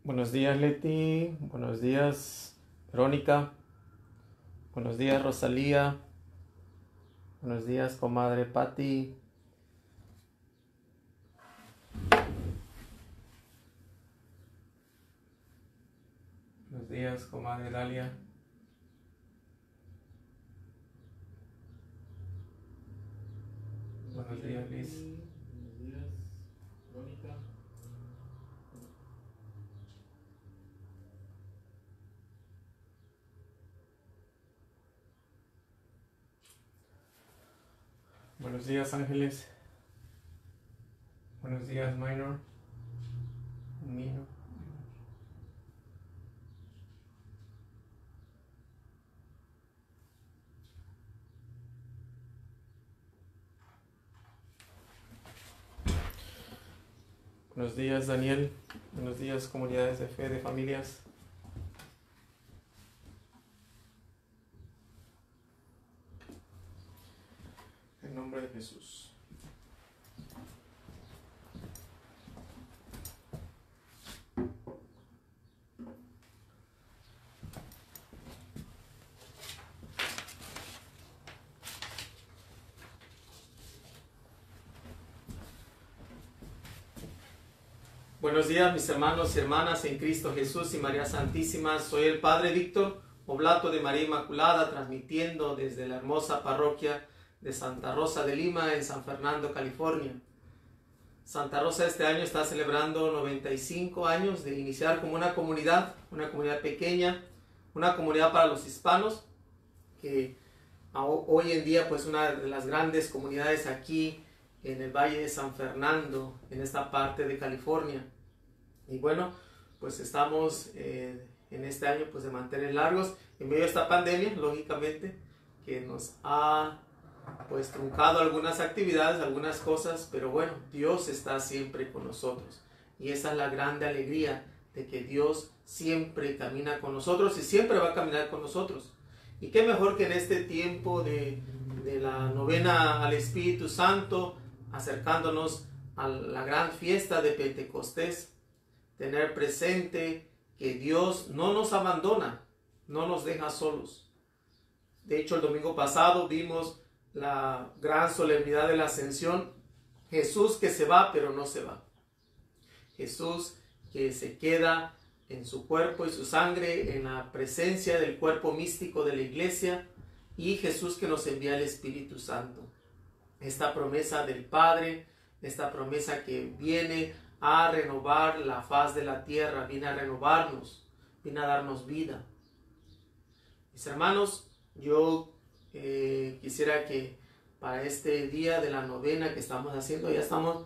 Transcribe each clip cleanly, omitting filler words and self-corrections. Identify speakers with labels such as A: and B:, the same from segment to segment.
A: Buenos días, Leti. Buenos días, Verónica. Buenos días, Rosalía. Buenos días, comadre Patti. Buenos días, comadre Dalia. Buenos días, Liz.
B: Buenos días, Verónica.
A: Buenos días, Ángeles. Buenos días, Minor. Buenos días, Daniel. Buenos días, comunidades de fe, de familias. En nombre de Jesús. Buenos días, mis hermanos y hermanas en Cristo Jesús y María Santísima. Soy el Padre Víctor Oblato de María Inmaculada, transmitiendo desde la hermosa parroquia de Santa Rosa de Lima en San Fernando, California. Santa Rosa este año está celebrando 95 años de iniciar como una comunidad pequeña, una comunidad para los hispanos, que hoy en día pues una de las grandes comunidades aquí en el Valle de San Fernando, en esta parte de California. Y bueno, pues estamos en este año pues de mantener largos en medio de esta pandemia, lógicamente, que nos ha pues truncado algunas actividades, algunas cosas, pero bueno, Dios está siempre con nosotros. Y esa es la grande alegría de que Dios siempre camina con nosotros y siempre va a caminar con nosotros. Y qué mejor que en este tiempo de la novena al Espíritu Santo, acercándonos a la gran fiesta de Pentecostés, tener presente que Dios no nos abandona, no nos deja solos. De hecho, el domingo pasado vimos la gran solemnidad de la Ascensión. Jesús que se va, pero no se va. Jesús que se queda en su cuerpo y su sangre, en la presencia del cuerpo místico de la iglesia, y Jesús que nos envía el Espíritu Santo. Esta promesa del Padre, esta promesa que viene a renovar la faz de la tierra, viene a renovarnos, viene a darnos vida. Mis hermanos, yo quisiera que para este día de la novena que estamos haciendo, ya estamos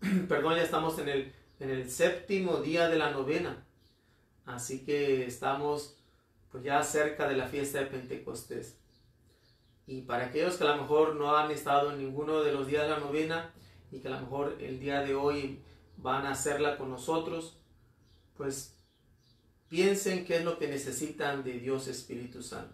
A: en el séptimo día de la novena, así que estamos pues ya cerca de la fiesta de Pentecostés. Y para aquellos que a lo mejor no han estado en ninguno de los días de la novena y que a lo mejor el día de hoy van a hacerla con nosotros, pues piensen qué es lo que necesitan de Dios Espíritu Santo.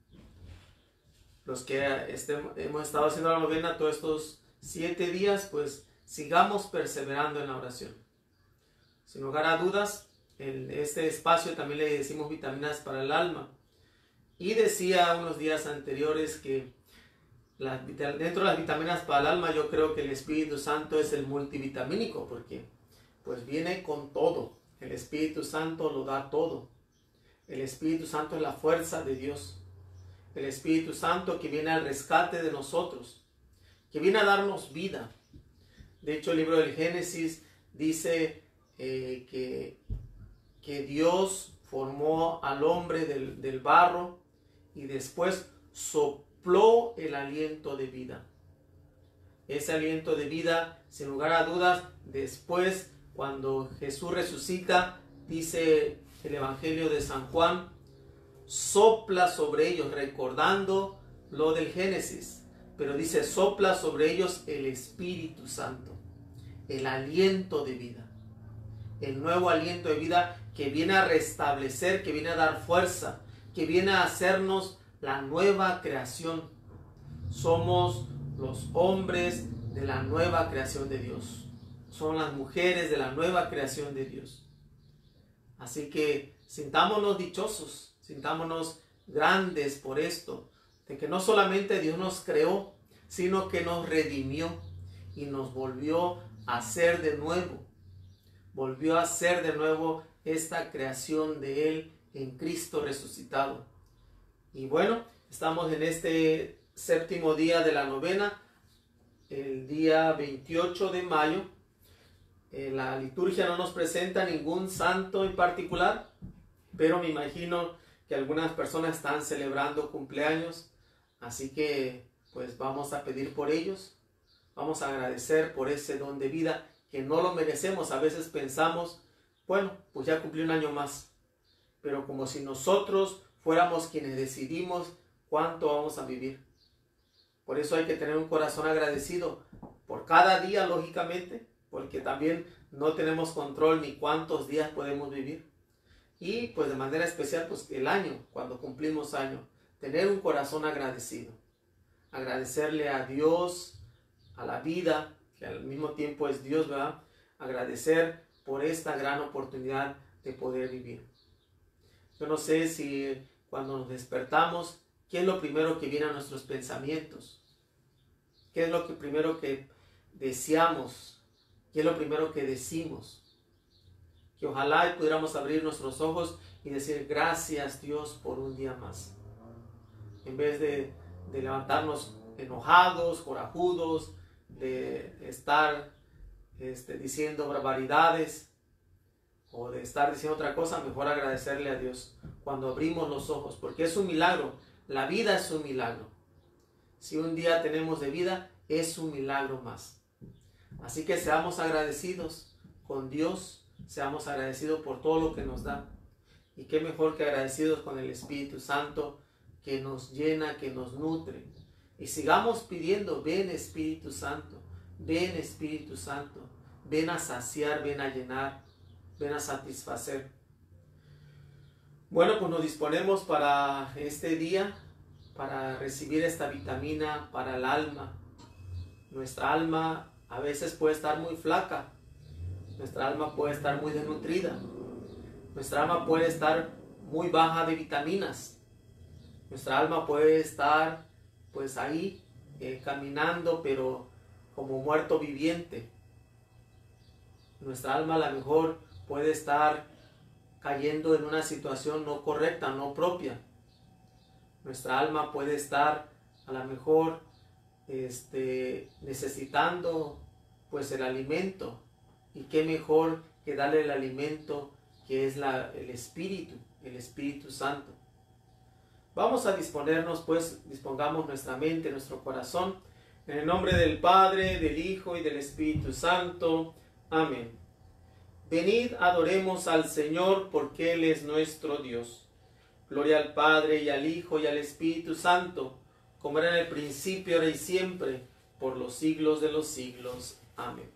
A: Los que hemos estado haciendo la novena todos estos 7 días, pues sigamos perseverando en la oración. Sin lugar a dudas, en este espacio también le decimos vitaminas para el alma. Y decía unos días anteriores que dentro de las vitaminas para el alma, yo creo que el Espíritu Santo es el multivitamínico, porque pues viene con todo. El Espíritu Santo lo da todo. El Espíritu Santo es la fuerza de Dios. El Espíritu Santo que viene al rescate de nosotros, que viene a darnos vida. De hecho, el libro del Génesis dice que Dios formó al hombre del barro y después sopló el aliento de vida. Ese aliento de vida, sin lugar a dudas, después cuando Jesús resucita, dice el Evangelio de San Juan, sopla sobre ellos, recordando lo del Génesis, pero dice sopla sobre ellos el Espíritu Santo, el aliento de vida, el nuevo aliento de vida que viene a restablecer, que viene a dar fuerza, que viene a hacernos la nueva creación. Somos los hombres de la nueva creación de Dios, son las mujeres de la nueva creación de Dios. Así que sintámonos dichosos, sintámonos grandes por esto, de que no solamente Dios nos creó, sino que nos redimió y nos volvió a hacer de nuevo. Volvió a hacer de nuevo esta creación de Él en Cristo resucitado. Y bueno, estamos en este séptimo día de la novena, el día 28 de mayo. La liturgia no nos presenta ningún santo en particular, pero me imagino que algunas personas están celebrando cumpleaños, así que pues vamos a pedir por ellos, vamos a agradecer por ese don de vida que no lo merecemos. A veces pensamos, bueno, pues ya cumplí un año más, pero como si nosotros fuéramos quienes decidimos cuánto vamos a vivir. Por eso hay que tener un corazón agradecido por cada día, lógicamente, porque también no tenemos control ni cuántos días podemos vivir. Y pues de manera especial, pues el año, cuando cumplimos año, tener un corazón agradecido. Agradecerle a Dios, a la vida, que al mismo tiempo es Dios, ¿verdad? Agradecer por esta gran oportunidad de poder vivir. Yo no sé si cuando nos despertamos, ¿qué es lo primero que viene a nuestros pensamientos? ¿Qué es lo primero que deseamos? ¿Qué es lo primero que decimos? Que ojalá pudiéramos abrir nuestros ojos y decir gracias Dios por un día más. En vez de levantarnos enojados, corajudos, de estar diciendo barbaridades o de estar diciendo otra cosa, mejor agradecerle a Dios cuando abrimos los ojos, porque es un milagro. La vida es un milagro. Si un día tenemos de vida, es un milagro más. Así que seamos agradecidos con Dios, seamos agradecidos por todo lo que nos da. Y qué mejor que agradecidos con el Espíritu Santo que nos llena, que nos nutre. Y sigamos pidiendo, ven Espíritu Santo, ven Espíritu Santo, ven a saciar, ven a llenar, ven a satisfacer. Bueno, pues nos disponemos para este día, para recibir esta vitamina para el alma. Nuestra alma a veces puede estar muy flaca, nuestra alma puede estar muy desnutrida, nuestra alma puede estar muy baja de vitaminas, nuestra alma puede estar pues ahí caminando pero como muerto viviente. Nuestra alma a lo mejor puede estar cayendo en una situación no correcta, no propia. Nuestra alma puede estar a lo mejor necesitando pues el alimento, y qué mejor que darle el alimento que es el Espíritu Santo. Vamos a disponernos, pues dispongamos nuestra mente, nuestro corazón, en el nombre del Padre, del Hijo y del Espíritu Santo. Amén. Venid, adoremos al Señor, porque Él es nuestro Dios. Gloria al Padre y al Hijo y al Espíritu Santo, como era en el principio, ahora y siempre, por los siglos de los siglos. Amén.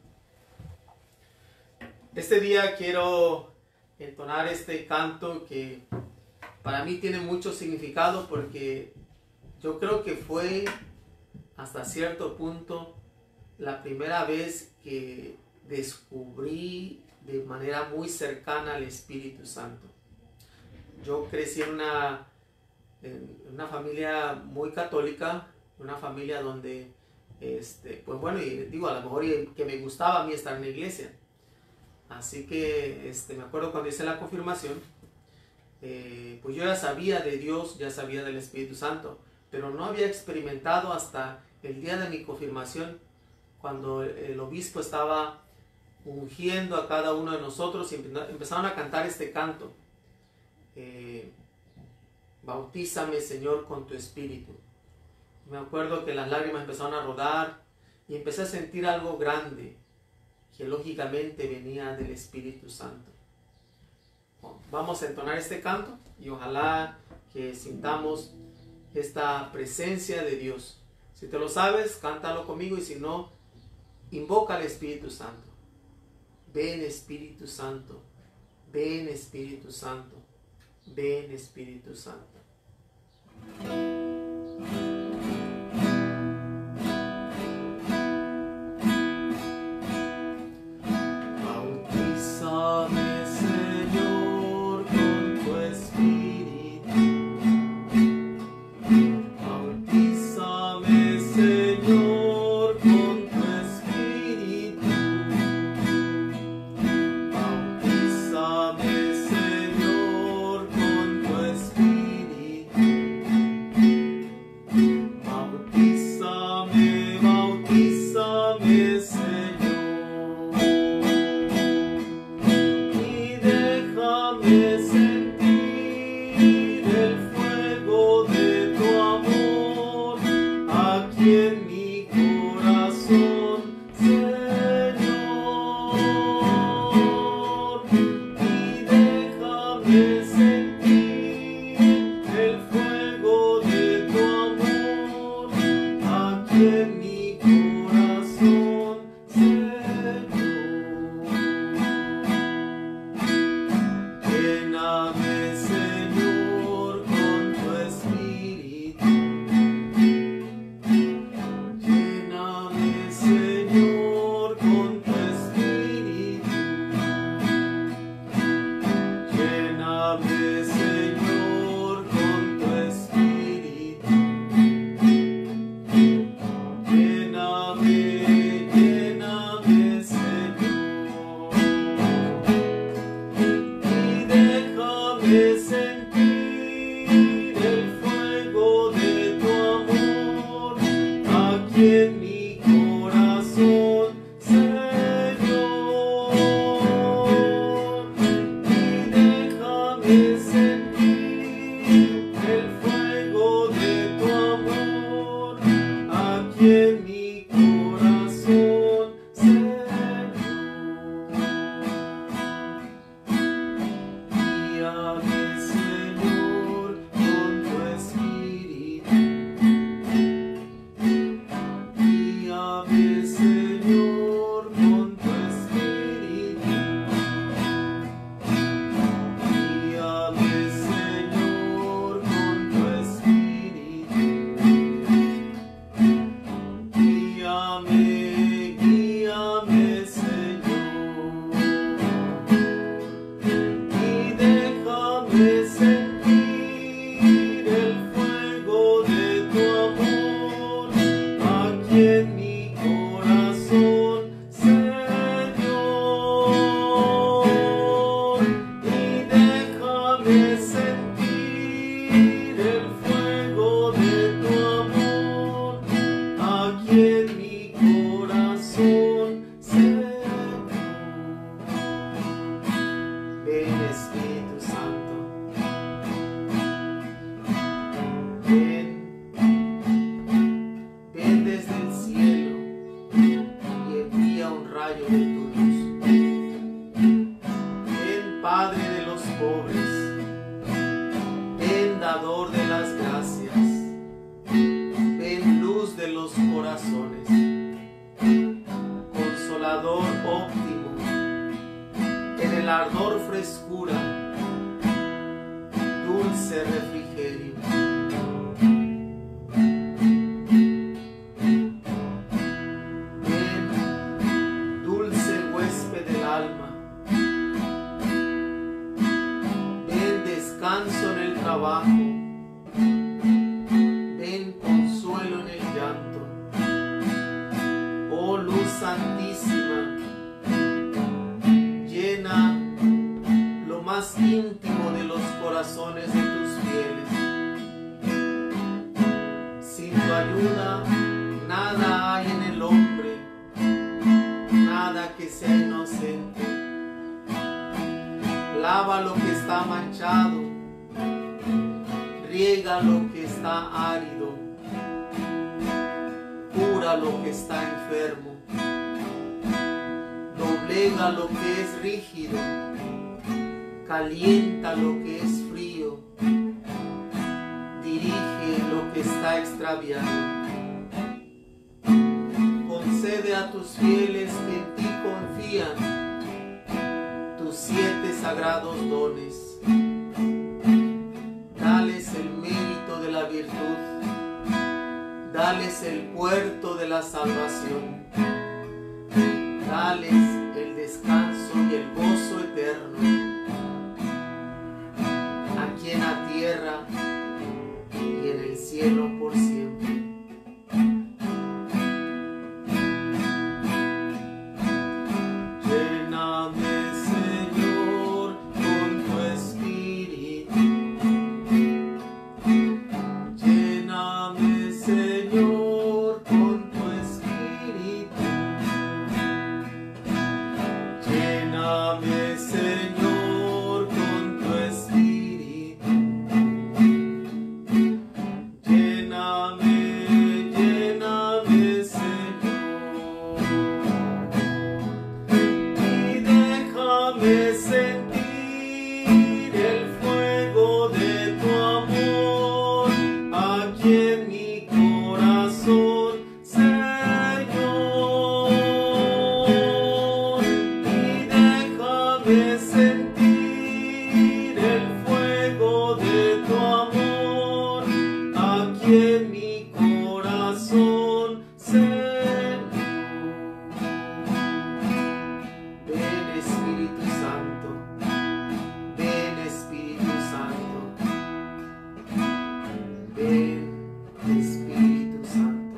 A: Este día quiero entonar este canto que para mí tiene mucho significado, porque yo creo que fue hasta cierto punto la primera vez que descubrí de manera muy cercana al Espíritu Santo. Yo crecí en una familia muy católica, una familia donde, pues bueno, y digo, a lo mejor que me gustaba a mí estar en la iglesia. Así que me acuerdo cuando hice la confirmación, pues yo ya sabía de Dios, ya sabía del Espíritu Santo, pero no había experimentado hasta el día de mi confirmación, cuando el obispo estaba ungiendo a cada uno de nosotros y empezaron a cantar este canto. Bautízame, Señor, con tu Espíritu. Me acuerdo que las lágrimas empezaron a rodar y empecé a sentir algo grande que lógicamente venía del Espíritu Santo. Bueno, vamos a entonar este canto y ojalá que sintamos esta presencia de Dios. Si te lo sabes, cántalo conmigo, y si no, invoca al Espíritu Santo. Ven Espíritu Santo, ven Espíritu Santo, ven Espíritu Santo. Bautízame, Señor, rayo de tu luz. Ven, Padre de los pobres, ven, dador de las gracias, ven, luz de los corazones, consolador óptimo, en el ardor frescura, dulce refrigerio. Ven, dulce huésped del alma, ven, descanso en el trabajo, ven, consuelo en el llanto. Oh luz santísima, llena lo más íntimo de los corazones de tus fieles. Sin tu ayuda nada hay en el hombre, nada que sea inocente. Lava lo que está manchado, riega lo que está árido, cura lo que está enfermo, doblega lo que es rígido, calienta lo que es frío, dirige lo que está extraviado. Concede a tus fieles que en ti confían tus 7 sagrados dones. Dales el mérito de la virtud, dales el puerto de la salvación, dales el descanso y el gozo eterno, aquí en la tierra y en el cielo por siempre. Lléname, Señor, con tu espíritu. Lléname, Señor, con tu espíritu. Lléname, Señor, con tu espíritu. Lléname, lléname, Señor. Y déjame sentir el fuego de tu amor aquí en mi corazón, Señor. Y déjame sentir el fuego de tu amor aquí en mi corazón, Señor. Ven, Espíritu Santo, ven, Espíritu Santo, ven, Espíritu Santo.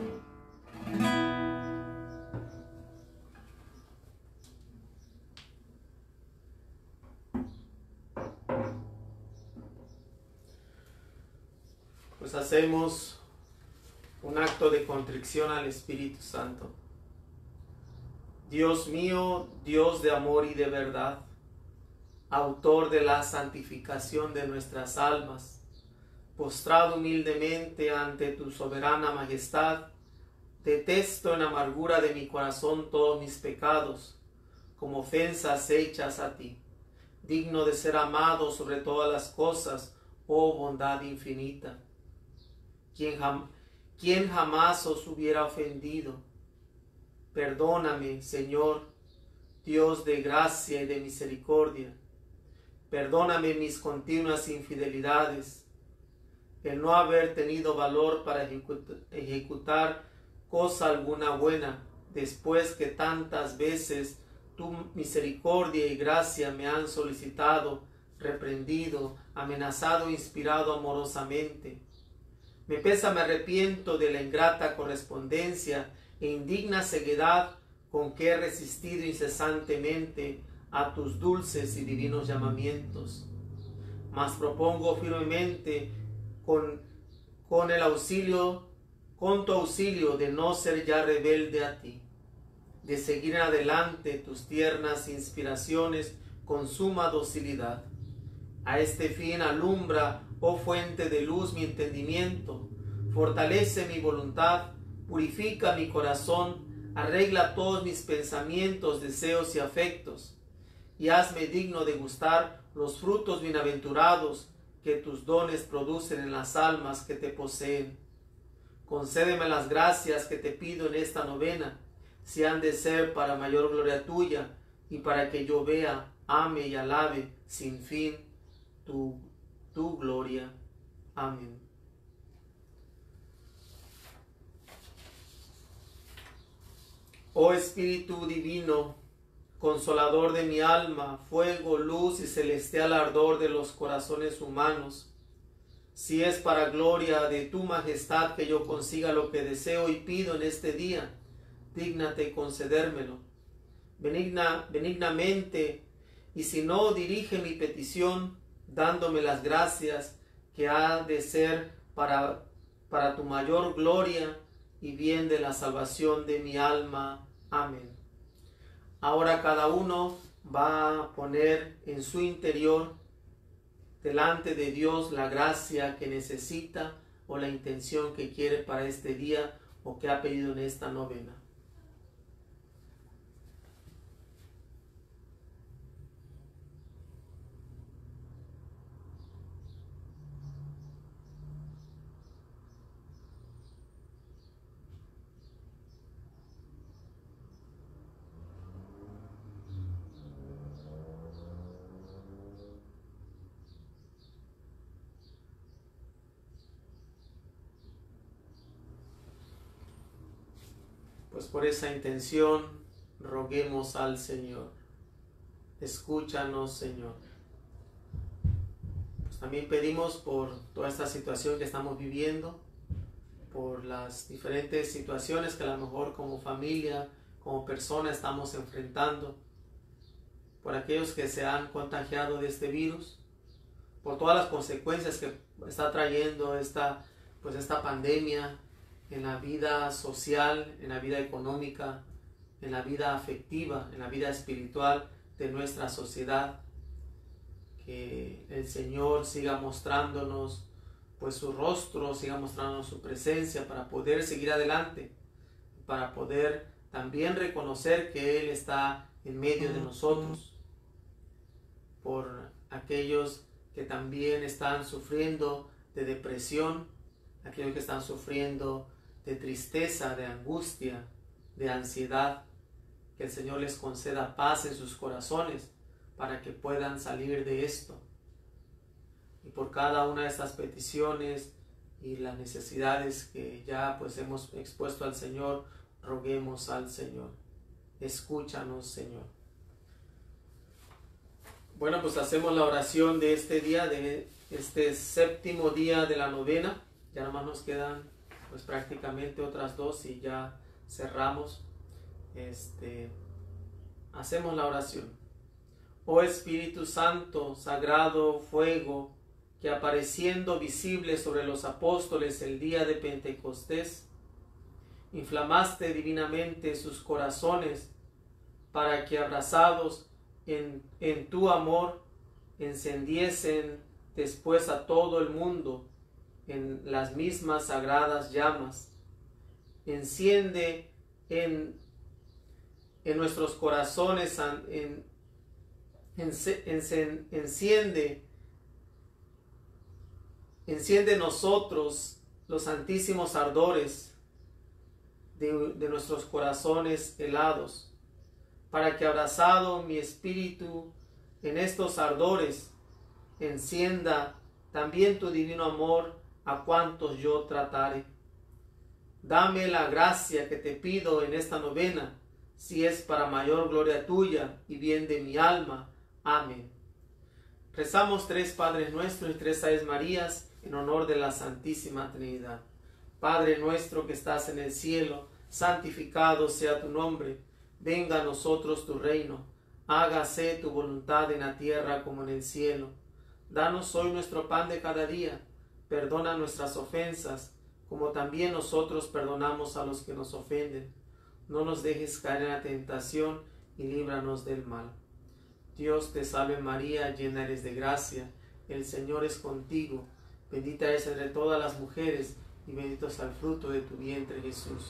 A: Pues hacemos un acto de contrición al Espíritu Santo. Dios mío, Dios de amor y de verdad, autor de la santificación de nuestras almas, postrado humildemente ante tu soberana majestad, detesto en amargura de mi corazón todos mis pecados, como ofensas hechas a ti, digno de ser amado sobre todas las cosas, oh bondad infinita. ¿Quién jamás os hubiera ofendido? Perdóname, Señor, Dios de gracia y de misericordia. Perdóname mis continuas infidelidades, el no haber tenido valor para ejecutar cosa alguna buena, después que tantas veces tu misericordia y gracia me han solicitado, reprendido, amenazado, inspirado amorosamente. Me pesa, me arrepiento de la ingrata correspondencia e indigna ceguedad con que he resistido incesantemente a tus dulces y divinos llamamientos. Mas propongo firmemente con tu auxilio de no ser ya rebelde a ti, de seguir en adelante tus tiernas inspiraciones con suma docilidad. A este fin alumbra, oh fuente de luz, mi entendimiento, fortalece mi voluntad, purifica mi corazón, Arregla todos mis pensamientos, deseos y afectos, y hazme digno de gustar los frutos bienaventurados que tus dones producen en las almas que te poseen. Concédeme las gracias que te pido en esta novena, si han de ser para mayor gloria tuya, y para que yo vea, ame y alabe sin fin tu gloria. Amén. Oh Espíritu Divino, Consolador de mi alma, fuego, luz y celestial ardor de los corazones humanos, si es para gloria de tu majestad que yo consiga lo que deseo y pido en este día, dígnate concedérmelo. Benignamente, y si no, dirige mi petición, dándome las gracias que ha de ser para tu mayor gloria y bien de la salvación de mi alma. Amén. Ahora cada uno va a poner en su interior delante de Dios la gracia que necesita o la intención que quiere para este día o que ha pedido en esta novena. Pues por esa intención roguemos al Señor. Escúchanos, Señor. Pues también pedimos por toda esta situación que estamos viviendo, por las diferentes situaciones que a lo mejor como familia, como persona estamos enfrentando, por aquellos que se han contagiado de este virus, por todas las consecuencias que está trayendo esta pandemia en la vida social, en la vida económica, en la vida afectiva, en la vida espiritual de nuestra sociedad. Que el Señor siga mostrándonos pues su rostro, siga mostrándonos su presencia para poder seguir adelante, para poder también reconocer que Él está en medio de nosotros. Por aquellos que también están sufriendo de depresión, aquellos que están sufriendo de tristeza, de angustia, de ansiedad, que el Señor les conceda paz en sus corazones para que puedan salir de esto. Y por cada una de estas peticiones y las necesidades que ya pues hemos expuesto al Señor, roguemos al Señor. Escúchanos, Señor. Bueno, pues hacemos la oración de este día, de este séptimo día de la novena. Ya nada más nos quedan pues prácticamente otras dos y ya cerramos. Hacemos la oración. Oh Espíritu Santo, sagrado fuego, que apareciendo visible sobre los apóstoles el día de Pentecostés, inflamaste divinamente sus corazones para que abrazados en tu amor encendiesen después a todo el mundo en las mismas sagradas llamas. Enciende en nuestros corazones, enciende nosotros los santísimos ardores de nuestros corazones helados, para que abrazado mi espíritu en estos ardores, encienda también tu divino amor a cuantos yo tratare. Dame la gracia que te pido en esta novena, si es para mayor gloria tuya y bien de mi alma. Amén. Rezamos 3 Padres Nuestros y 3 Aves Marías en honor de la Santísima Trinidad. Padre nuestro que estás en el cielo, santificado sea tu nombre. Venga a nosotros tu reino. Hágase tu voluntad en la tierra como en el cielo. Danos hoy nuestro pan de cada día. Perdona nuestras ofensas, como también nosotros perdonamos a los que nos ofenden. No nos dejes caer en la tentación y líbranos del mal. Dios te salve María, llena eres de gracia, el Señor es contigo. Bendita eres entre todas las mujeres y bendito es el fruto de tu vientre Jesús.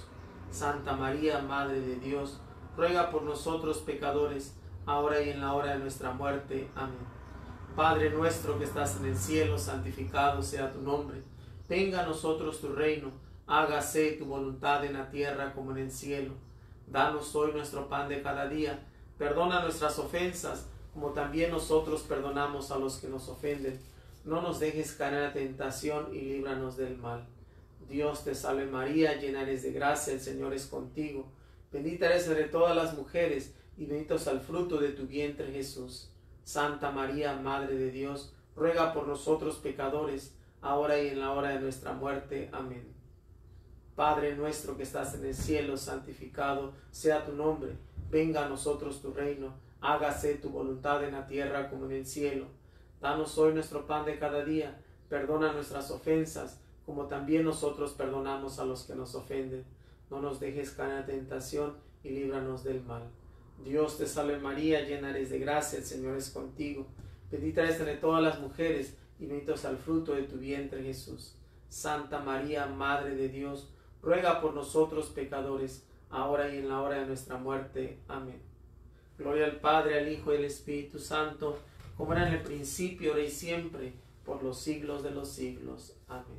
A: Santa María, Madre de Dios, ruega por nosotros pecadores, ahora y en la hora de nuestra muerte. Amén. Padre nuestro que estás en el cielo, santificado sea tu nombre. Venga a nosotros tu reino, hágase tu voluntad en la tierra como en el cielo. Danos hoy nuestro pan de cada día, perdona nuestras ofensas, como también nosotros perdonamos a los que nos ofenden. No nos dejes caer en la tentación y líbranos del mal. Dios te salve María, llena eres de gracia, el Señor es contigo. Bendita eres entre todas las mujeres, y bendito es el fruto de tu vientre Jesús. Santa María, Madre de Dios, ruega por nosotros pecadores, ahora y en la hora de nuestra muerte. Amén. Padre nuestro que estás en el cielo, santificado sea tu nombre. Venga a nosotros tu reino, hágase tu voluntad en la tierra como en el cielo. Danos hoy nuestro pan de cada día, perdona nuestras ofensas, como también nosotros perdonamos a los que nos ofenden. No nos dejes caer en la tentación y líbranos del mal. Dios te salve María, llena eres de gracia, el Señor es contigo. Bendita eres entre todas las mujeres, y bendito es el fruto de tu vientre Jesús. Santa María, Madre de Dios, ruega por nosotros pecadores, ahora y en la hora de nuestra muerte. Amén. Gloria al Padre, al Hijo y al Espíritu Santo, como era en el principio, ahora y siempre, por los siglos de los siglos. Amén.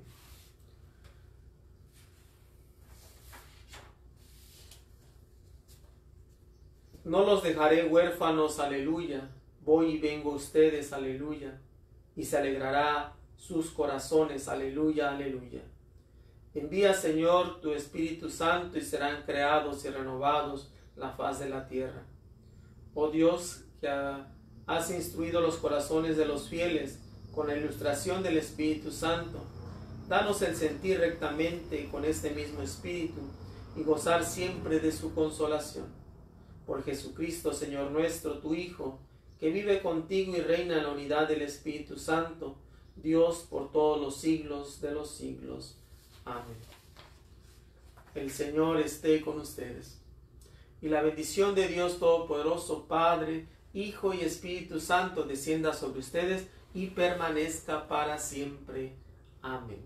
A: No los dejaré huérfanos, aleluya. Voy y vengo a ustedes, aleluya. Y se alegrará sus corazones, aleluya, aleluya. Envía, Señor, tu Espíritu Santo y serán creados y renovados la faz de la tierra. Oh Dios, que has instruido los corazones de los fieles con la ilustración del Espíritu Santo, danos el sentir rectamente con este mismo Espíritu y gozar siempre de su consolación. Por Jesucristo, Señor nuestro, tu Hijo, que vive contigo y reina en la unidad del Espíritu Santo, Dios por todos los siglos de los siglos. Amén. El Señor esté con ustedes. Y la bendición de Dios Todopoderoso, Padre, Hijo y Espíritu Santo, descienda sobre ustedes y permanezca para siempre. Amén.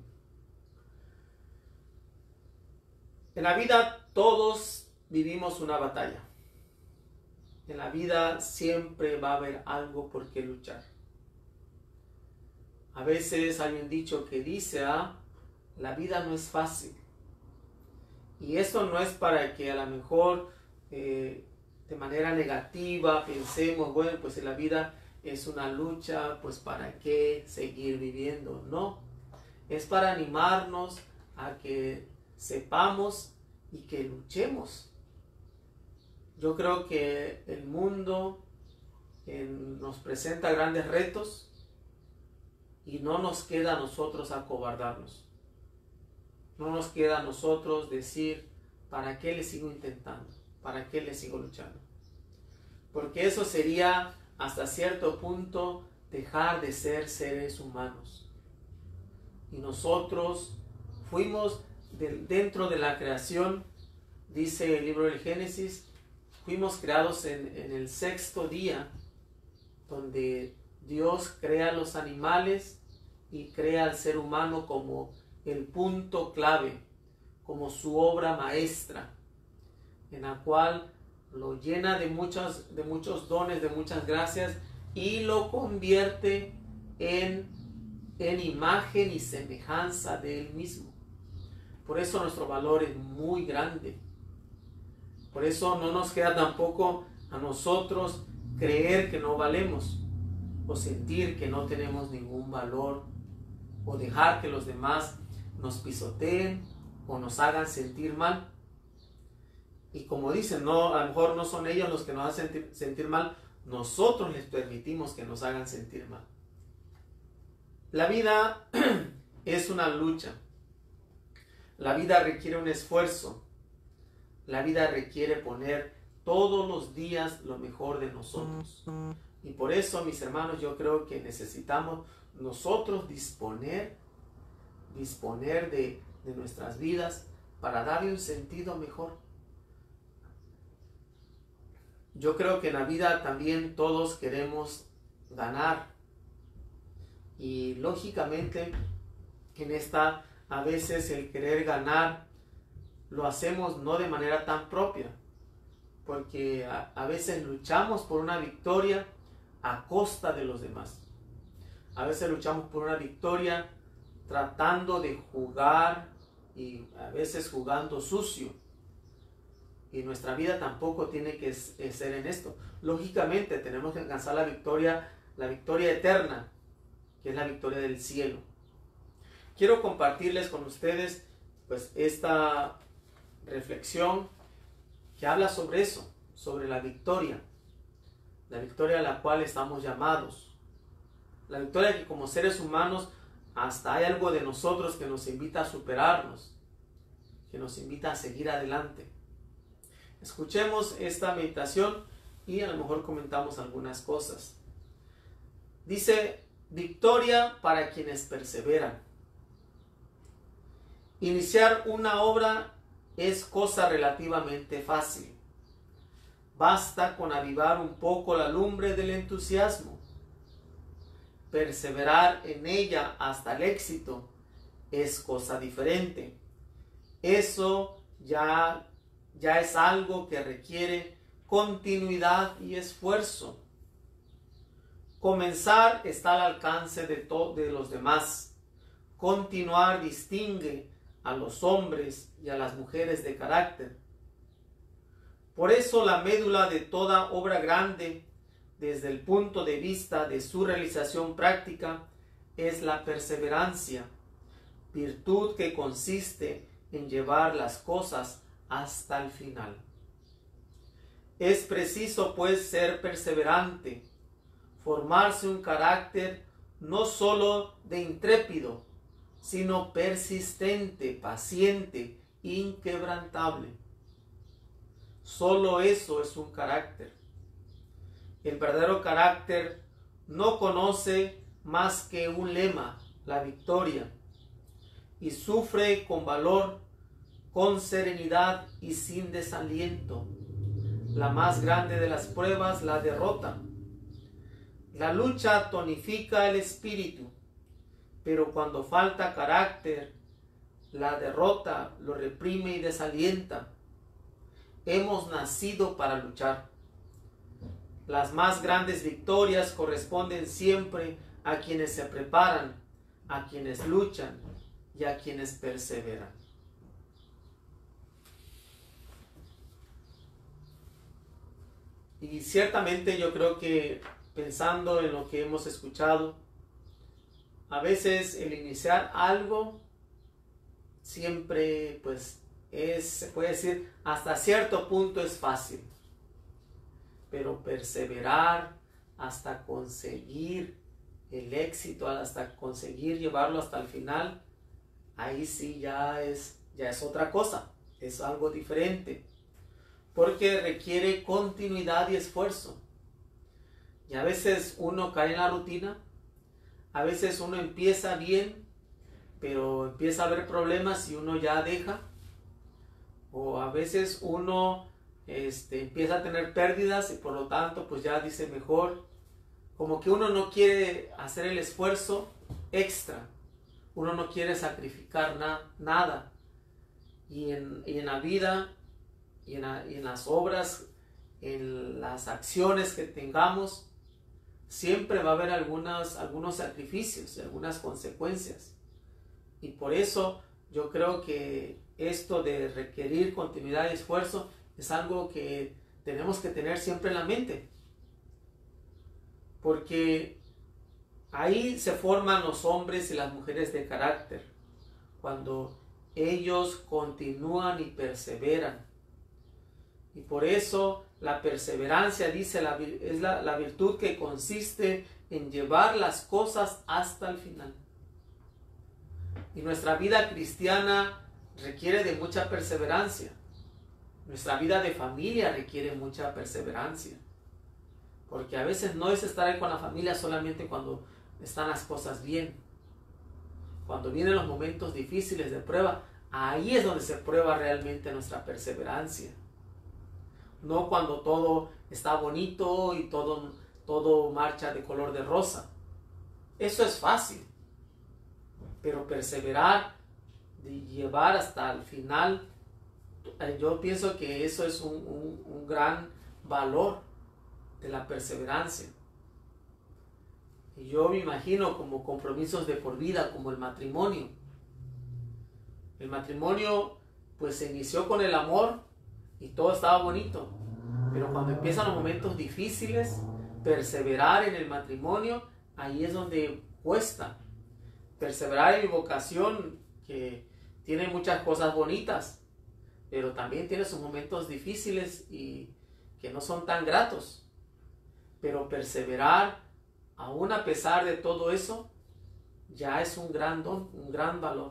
A: En la vida todos vivimos una batalla. En la vida siempre va a haber algo por qué luchar. A veces hay un dicho que dice, la vida no es fácil. Y eso no es para que a lo mejor de manera negativa pensemos, bueno, pues la vida es una lucha, pues para qué seguir viviendo. No, es para animarnos a que sepamos y que luchemos. Yo creo que el mundo nos presenta grandes retos y no nos queda a nosotros acobardarnos. No nos queda a nosotros decir, ¿para qué le sigo intentando? ¿Para qué le sigo luchando? Porque eso sería hasta cierto punto dejar de ser seres humanos. Y nosotros fuimos dentro de la creación, dice el libro del Génesis, fuimos creados en el sexto día, donde Dios crea los animales y crea al ser humano como el punto clave, como su obra maestra, en la cual lo llena de muchos dones, de muchas gracias, y lo convierte en imagen y semejanza de Él mismo. Por eso nuestro valor es muy grande. Por eso no nos queda tampoco a nosotros creer que no valemos, o sentir que no tenemos ningún valor, o dejar que los demás nos pisoteen o nos hagan sentir mal. Y como dicen, no, a lo mejor no son ellos los que nos hacen sentir mal, nosotros les permitimos que nos hagan sentir mal. La vida es una lucha. La vida requiere un esfuerzo. La vida requiere poner todos los días lo mejor de nosotros. Y por eso, mis hermanos, yo creo que necesitamos nosotros disponer de nuestras vidas para darle un sentido mejor. Yo creo que en la vida también todos queremos ganar. Y lógicamente en esta, a veces el querer ganar lo hacemos no de manera tan propia, porque a veces luchamos por una victoria a costa de los demás. A veces luchamos por una victoria tratando de jugar y a veces jugando sucio. Y nuestra vida tampoco tiene que ser en esto. Lógicamente tenemos que alcanzar la victoria eterna, que es la victoria del cielo. Quiero compartirles con ustedes pues esta reflexión que habla sobre eso, sobre la victoria a la cual estamos llamados. La victoria que como seres humanos hasta hay algo de nosotros que nos invita a superarnos, que nos invita a seguir adelante. Escuchemos esta meditación y a lo mejor comentamos algunas cosas. Dice, victoria para quienes perseveran. Iniciar una obra es cosa relativamente fácil. Basta con avivar un poco la lumbre del entusiasmo. Perseverar en ella hasta el éxito es cosa diferente. Eso ya es algo que requiere continuidad y esfuerzo. Comenzar está al alcance de los demás. Continuar distingue a los hombres y a las mujeres de carácter. Por eso la médula de toda obra grande, desde el punto de vista de su realización práctica, es la perseverancia, virtud que consiste en llevar las cosas hasta el final. Es preciso, pues, ser perseverante, formarse un carácter no sólo de intrépido, sino persistente, paciente, inquebrantable. Solo eso es un carácter. El verdadero carácter no conoce más que un lema, la victoria, y sufre con valor, con serenidad y sin desaliento. La más grande de las pruebas, la derrota. La lucha tonifica el espíritu, pero cuando falta carácter, la derrota lo reprime y desalienta. Hemos nacido para luchar. Las más grandes victorias corresponden siempre a quienes se preparan, a quienes luchan y a quienes perseveran. Y ciertamente yo creo que pensando en lo que hemos escuchado, a veces el iniciar algo siempre pues se puede decir hasta cierto punto es fácil, pero perseverar hasta conseguir el éxito, hasta conseguir llevarlo hasta el final, ahí sí ya es otra cosa, es algo diferente, porque requiere continuidad y esfuerzo. Y a veces uno cae en la rutina, a veces uno empieza bien, pero empieza a haber problemas y uno ya deja, o a veces uno empieza a tener pérdidas y por lo tanto pues ya dice mejor, como que uno no quiere hacer el esfuerzo extra, uno no quiere sacrificar nada, y en la vida y en las obras, en las acciones que tengamos, siempre va a haber algunos sacrificios y algunas consecuencias. Y por eso yo creo que esto de requerir continuidad y esfuerzo es algo que tenemos que tener siempre en la mente. Porque ahí se forman los hombres y las mujeres de carácter, cuando ellos continúan y perseveran. Y por eso la perseverancia, dice, es la virtud que consiste en llevar las cosas hasta el final. Y nuestra vida cristiana requiere de mucha perseverancia. Nuestra vida de familia requiere mucha perseverancia. Porque a veces no es estar ahí con la familia solamente cuando están las cosas bien. Cuando vienen los momentos difíciles de prueba, ahí es donde se prueba realmente nuestra perseverancia. No cuando todo está bonito y todo marcha de color de rosa. Eso es fácil. Pero perseverar, de llevar hasta el final, yo pienso que eso es un gran valor de la perseverancia. Y yo me imagino como compromisos de por vida, como el matrimonio. El matrimonio pues se inició con el amor y todo estaba bonito. Pero cuando empiezan los momentos difíciles, perseverar en el matrimonio, ahí es donde cuesta. Perseverar en mi vocación, que tiene muchas cosas bonitas, pero también tiene sus momentos difíciles y que no son tan gratos. Pero perseverar, aún a pesar de todo eso, ya es un gran don, un gran valor.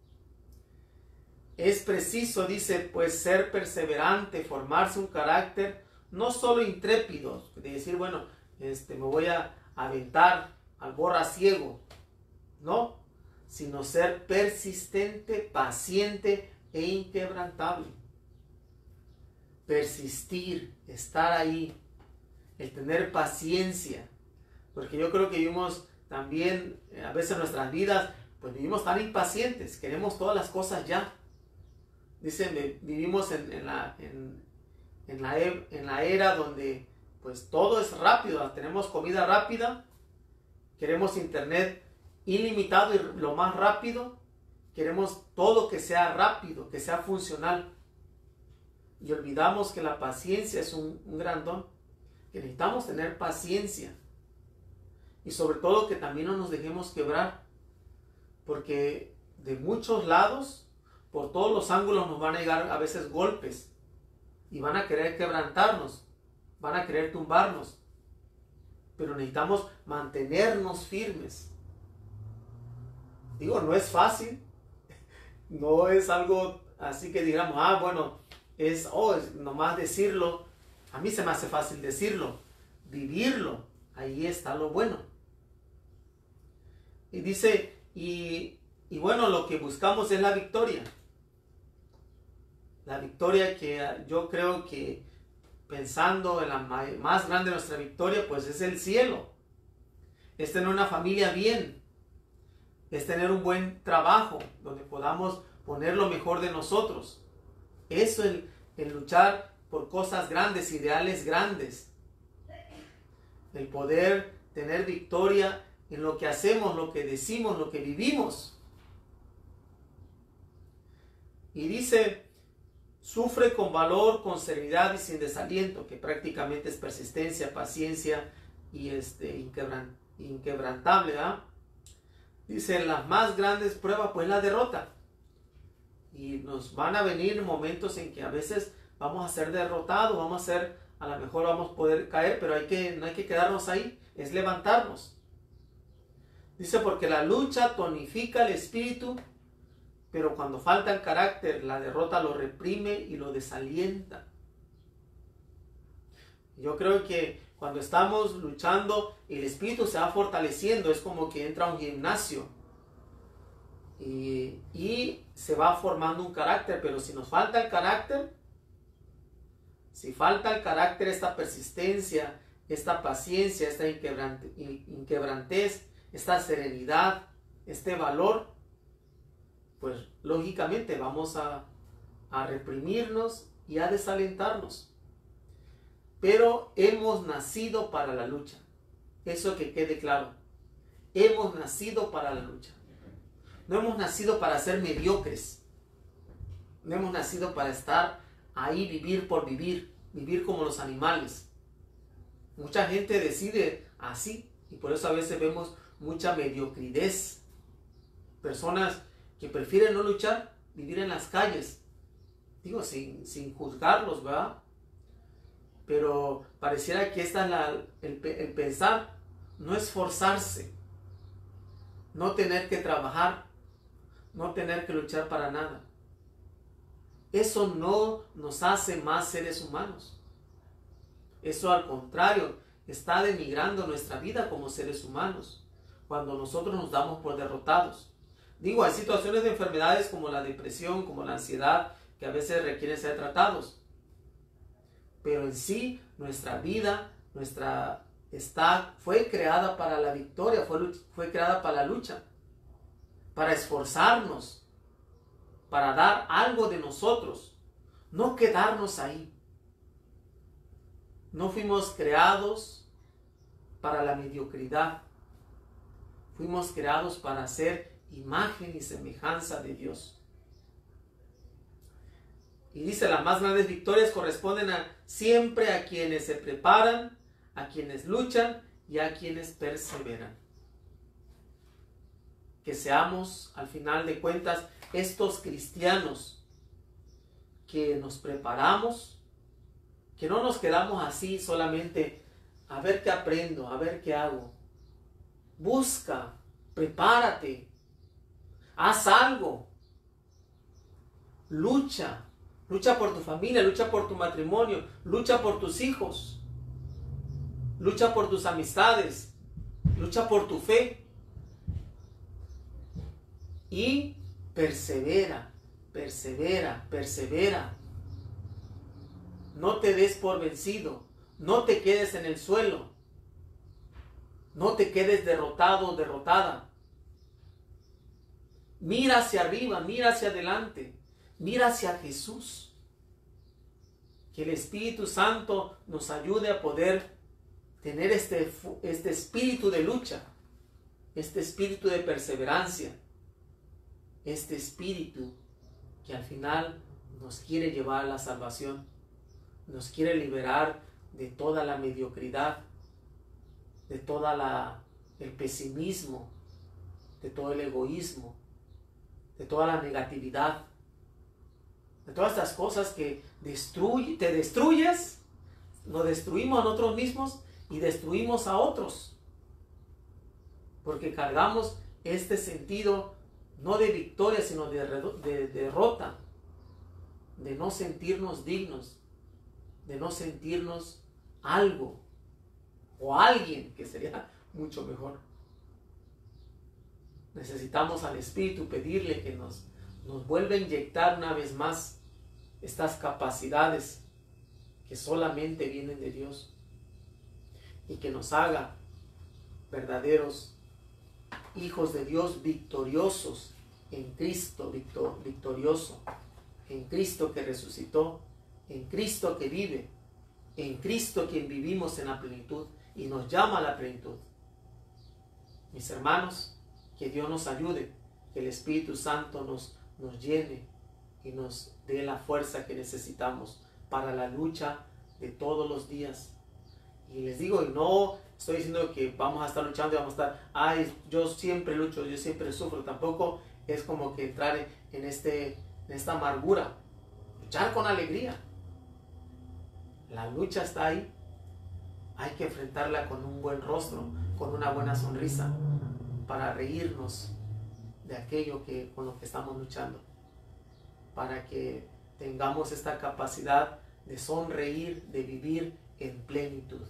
A: Es preciso, dice, pues ser perseverante, formarse un carácter, no solo intrépido, de decir, bueno, me voy a aventar al borraciego, no, sino ser persistente, paciente e inquebrantable. Persistir, estar ahí, el tener paciencia, porque yo creo que vivimos también, a veces en nuestras vidas, pues vivimos tan impacientes, queremos todas las cosas ya. Dicen, vivimos en la era donde pues todo es rápido, tenemos comida rápida, queremos internet ilimitado y lo más rápido, queremos todo que sea rápido, que sea funcional. Y olvidamos que la paciencia es un gran don, que necesitamos tener paciencia. Y sobre todo que también no nos dejemos quebrar, porque de muchos lados, por todos los ángulos nos van a llegar a veces golpes y van a querer quebrantarnos, van a querer tumbarnos, pero necesitamos mantenernos firmes. Digo, no es fácil, no es algo así que digamos, bueno, es nomás decirlo. A mí se me hace fácil decirlo, vivirlo, ahí está lo bueno. Y dice, y bueno, lo que buscamos es la victoria. La victoria que yo creo que, pensando en la más grande de nuestra victoria, pues es el cielo. Es tener una familia bien. Es tener un buen trabajo donde podamos poner lo mejor de nosotros. Eso es el luchar por cosas grandes, ideales grandes. El poder tener victoria en lo que hacemos, lo que decimos, lo que vivimos. Y dice, sufre con valor, con serenidad y sin desaliento, que prácticamente es persistencia, paciencia y inquebrantable, ¿verdad? Dice, las más grandes pruebas, pues la derrota. Y nos van a venir momentos en que a veces vamos a ser derrotados, a lo mejor vamos a poder caer, pero no hay que quedarnos ahí, es levantarnos. Dice, porque la lucha tonifica el espíritu, pero cuando falta el carácter, la derrota lo reprime y lo desalienta. Yo creo que cuando estamos luchando, el espíritu se va fortaleciendo, es como que entra a un gimnasio y se va formando un carácter, pero si nos falta el carácter, esta persistencia, esta paciencia, esta inquebrantez, esta serenidad, este valor, pues lógicamente vamos a reprimirnos y a desalentarnos. Pero hemos nacido para la lucha. Eso que quede claro. Hemos nacido para la lucha. No hemos nacido para ser mediocres. No hemos nacido para estar ahí, vivir por vivir, vivir como los animales. Mucha gente decide así y por eso a veces vemos mucha mediocridad. Personas que prefieren no luchar, vivir en las calles. Digo, sin juzgarlos, ¿verdad? Pero pareciera que el pensar, no esforzarse, no tener que trabajar, no tener que luchar para nada. Eso no nos hace más seres humanos. Eso al contrario, está denigrando nuestra vida como seres humanos, cuando nosotros nos damos por derrotados. Digo, hay situaciones de enfermedades como la depresión, como la ansiedad, que a veces requieren ser tratados. Pero en sí, nuestra vida, fue creada para la victoria, fue creada para la lucha, para esforzarnos, para dar algo de nosotros. no quedarnos ahí. No fuimos creados para la mediocridad. Fuimos creados para ser imagen y semejanza de Dios. Y dice, las más grandes victorias corresponden siempre a quienes se preparan, a quienes luchan y a quienes perseveran. Que seamos, al final de cuentas, estos cristianos que nos preparamos, que no nos quedamos así solamente a ver qué aprendo, a ver qué hago. Busca, prepárate, haz algo, lucha por tu familia, lucha por tu matrimonio, lucha por tus hijos, lucha por tus amistades, lucha por tu fe y persevera, persevera, persevera. No te des por vencido, no te quedes en el suelo, no te quedes derrotado o derrotada. Mira hacia arriba, mira hacia adelante, mira hacia Jesús. Que el Espíritu Santo nos ayude a poder tener este espíritu de lucha, este espíritu de perseverancia, este espíritu que al final nos quiere llevar a la salvación, nos quiere liberar de toda la mediocridad, de toda el pesimismo, de todo el egoísmo, de toda la negatividad, de todas estas cosas que te destruyes, nos destruimos a nosotros mismos y destruimos a otros, porque cargamos este sentido no de victoria, sino de derrota, de no sentirnos dignos, de no sentirnos algo o alguien, que sería mucho mejor. Necesitamos al Espíritu pedirle que nos vuelva a inyectar una vez más estas capacidades que solamente vienen de Dios y que nos haga verdaderos hijos de Dios victoriosos en Cristo, victorioso, en Cristo que resucitó, en Cristo que vive, en Cristo quien vivimos en la plenitud y nos llama a la plenitud. Mis hermanos, que Dios nos ayude, que el Espíritu Santo nos llene y nos dé la fuerza que necesitamos para la lucha de todos los días. Y les digo, y no estoy diciendo que vamos a estar luchando y vamos a estar, yo siempre lucho, yo siempre sufro. Tampoco es como que entrar en esta amargura. Luchar con alegría. La lucha está ahí. Hay que enfrentarla con un buen rostro, con una buena sonrisa, para reírnos de aquello con lo que estamos luchando, para que tengamos esta capacidad de sonreír, de vivir en plenitud.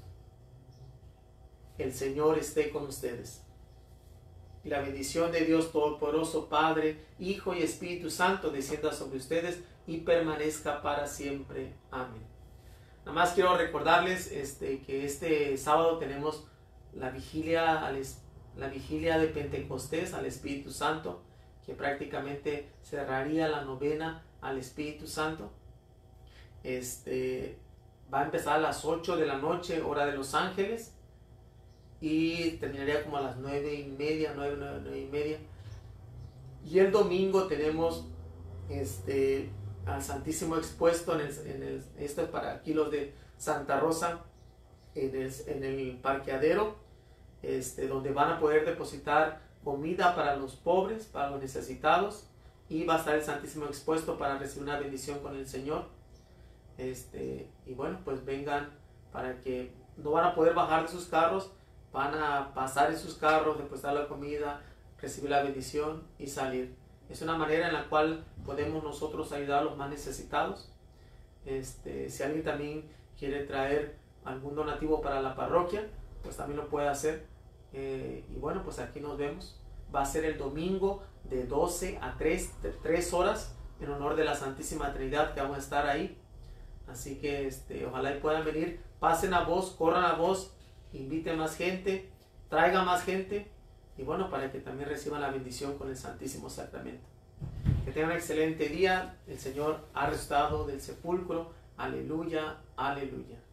A: El Señor esté con ustedes. Y la bendición de Dios Todopoderoso, Padre, Hijo y Espíritu Santo, descienda sobre ustedes y permanezca para siempre. Amén. Nada más quiero recordarles que este sábado tenemos la vigilia de Pentecostés al Espíritu Santo, que prácticamente cerraría la novena al Espíritu Santo. Va a empezar a las 8 de la noche, hora de Los Ángeles, y terminaría como a las 9:30, 9:30. Y el domingo tenemos al Santísimo expuesto esto es para aquí los de Santa Rosa, en el parqueadero, donde van a poder depositar comida para los pobres, para los necesitados, y va a estar el Santísimo expuesto para recibir una bendición con el Señor. Y bueno, pues vengan, para que no van a poder bajar de sus carros, van a pasar en sus carros, depositar la comida, recibir la bendición y salir. Es una manera en la cual podemos nosotros ayudar a los más necesitados. Si alguien también quiere traer algún donativo para la parroquia, pues también lo puede hacer. Y bueno, pues aquí nos vemos. Va a ser el domingo de 12 a 3 horas, en honor de la Santísima Trinidad, que vamos a estar ahí. Así que ojalá y puedan venir, pasen a voz, corran a voz, inviten más gente, traigan más gente, y bueno, para que también reciban la bendición con el Santísimo Sacramento. Que tengan un excelente día. El Señor ha resucitado del sepulcro. Aleluya, aleluya.